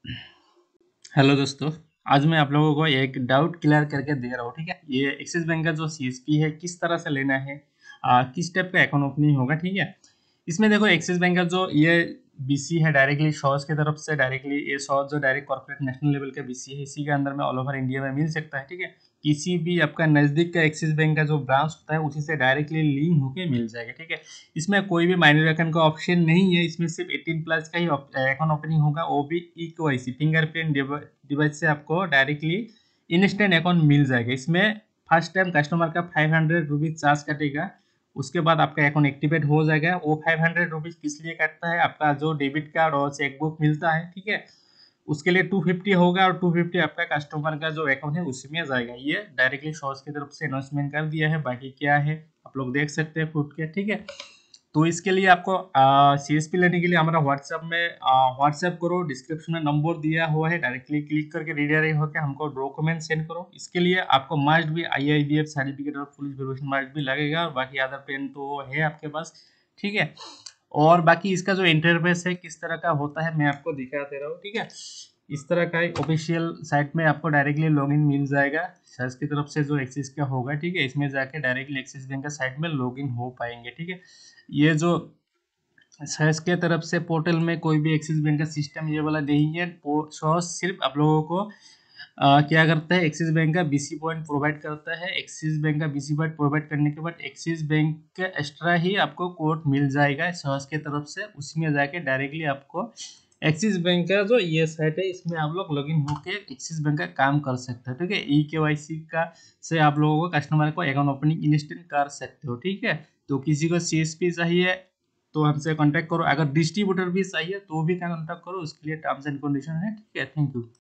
Hello दोस्तों। आज मैं आप लोगों को एक डाउट क्लियर करके दे रहा हूँ। ठीक है, ये एक्सिस बैंक का जो सीएसपी है किस तरह से लेना है, किस टाइप का अकाउंट ओपनिंग होगा। ठीक है, इसमें देखो एक्सिस बैंक का जो ये बीसी है डायरेक्टली शॉज की तरफ से डायरेक्टली ये शॉज जो डायरेक्ट कॉर्पोरेट नेशनल लेवल का बीसी है इसी के अंदर में ऑल ओवर इंडिया में मिल सकता है। ठीक है, किसी भी आपका नज़दीक का एक्सिस बैंक का जो ब्रांच होता है उसी से डायरेक्टली लिंक होके मिल जाएगा। ठीक है, इसमें कोई भी माइनर अकाउंट का ऑप्शन नहीं है, इसमें सिर्फ 18 प्लस का ही अकाउंट ओपनिंग होगा, वो भी ई-केवाईसी फिंगरप्रिंट डिवाइस से आपको डायरेक्टली इंस्टेंट अकाउंट मिल जाएगा। इसमें फर्स्ट टाइम कस्टमर का 500 रुपीज चार्ज कटेगा, उसके बाद आपका अकाउंट एक्टिवेट हो जाएगा। वो 500 रुपीज किस लिए कटता है, आपका जो डेबिट कार्ड और चेकबुक मिलता है ठीक है उसके लिए 250 होगा, और 250 आपका कस्टमर का जो अकाउंट है उसी में जाएगा। ये डायरेक्टली शॉर्ट्स की तरफ से अनाउंसमेंट कर दिया है, बाकी क्या है आप लोग देख सकते हैं खुद के। ठीक है, तो इसके लिए आपको सीएसपी लेने के लिए हमारा व्हाट्सएप में व्हाट्सएप करो, डिस्क्रिप्शन में नंबर दिया हुआ है, डायरेक्टली क्लिक करके रिडायरेक्ट होकर हमको डॉक्यूमेंट सेंड करो। इसके लिए आपको मस्ट भी आईआईबीएफ सर्टिफिकेट और पुलिस वेरिफिकेशन मस्ट भी लगेगा, और बाकी अदर पेन तो है आपके पास। ठीक है, और बाकी इसका जो इंटरफेस है किस तरह का होता है मैं आपको दिखा दे रहा हूँ। ठीक है, इस तरह का एक ऑफिशियल साइट में आपको डायरेक्टली लॉगिन मिल जाएगा सर्च की तरफ से जो एक्सिस का होगा। ठीक है, इसमें जाके डायरेक्टली एक्सिस बैंक का साइट में लॉगिन हो पाएंगे। ठीक है, ये जो सर्च के तरफ से पोर्टल में कोई भी एक्सिस बैंक का सिस्टम ये वाला नहीं है, सॉस सिर्फ आप लोगों को क्या करता है, एक्सिस बैंक का बीसी पॉइंट प्रोवाइड करता है। एक्सिस बैंक का बीसी पॉइंट प्रोवाइड करने के बाद एक्सिस बैंक का एक्स्ट्रा ही आपको कोड मिल जाएगा सॉस के तरफ से, उसमें जाके डायरेक्टली आपको एक्सिस बैंक का जो ये साइट है इसमें आप लोग लॉगिन होकर एक्सिस बैंक का काम कर सकते हो। ठीक है, ई-केवाईसी का से आप लोगों को कस्टमर को अकाउंट ओपनिंग इंस्टेंट कर सकते हो। ठीक है, तो किसी को सीएसपी चाहिए तो हमसे कांटेक्ट करो, अगर डिस्ट्रीब्यूटर भी चाहिए तो भी कांटेक्ट करो, उसके लिए टर्म्स एंड कंडीशन है। ठीक है, थैंक यू।